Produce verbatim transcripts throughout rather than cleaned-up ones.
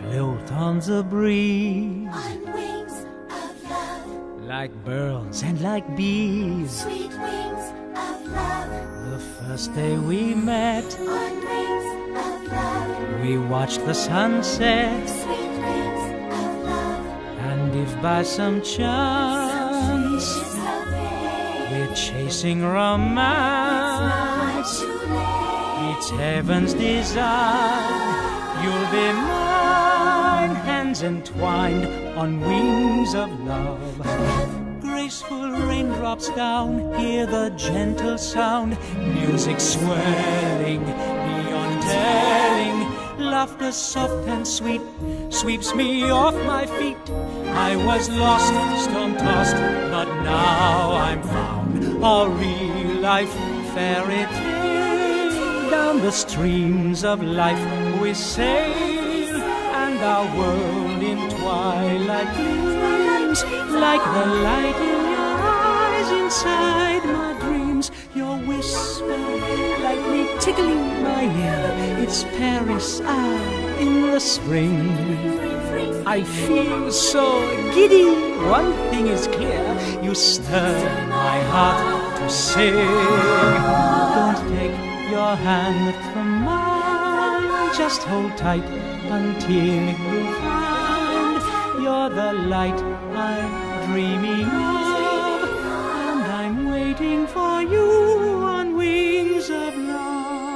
float on the breeze, on wings of love, like birds and like bees. sweet wings of love, The first day we met, on wings of love, we watched the sunset. sweet wings of love, And if by some chance is so vague, we're chasing romance, too late, it's heaven's desire, you'll be mine, hands entwined on wings of love. Graceful raindrops down, hear the gentle sound, music swelling beyond telling, laughter soft and sweet sweeps me off my feet. I was lost, storm-tossed, but now I'm found, a real-life fairy tale. Down the streams of life we sail, and our world in twilight gleams, like the light in your eyes inside my dreams. Your whisper, like me tickling my ear, it's Paris, ah, in the spring. I feel so giddy, one thing is clear, you stir my heart to sing. Don't take your hand from mine, just hold tight until you find you're the light I'm dreaming of, and I'm waiting for you on wings of love.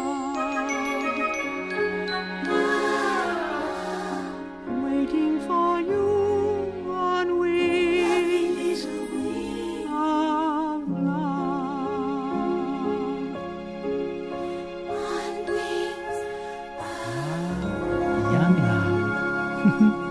Waiting for you on wings of love. on wings of Young love.